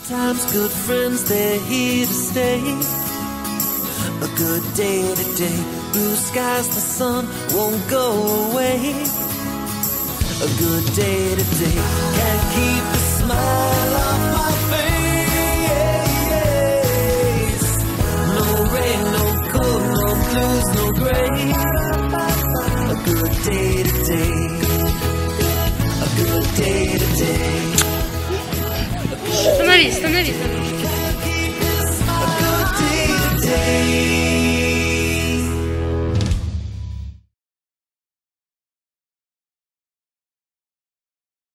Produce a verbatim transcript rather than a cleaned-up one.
Times good friends, they're here to stay. A good day today, blue skies, the sun won't go away. A good day today, can't keep the smile off my face. No rain, no cold, no blues, no gray. A good day today, a good day today. Становись, становись.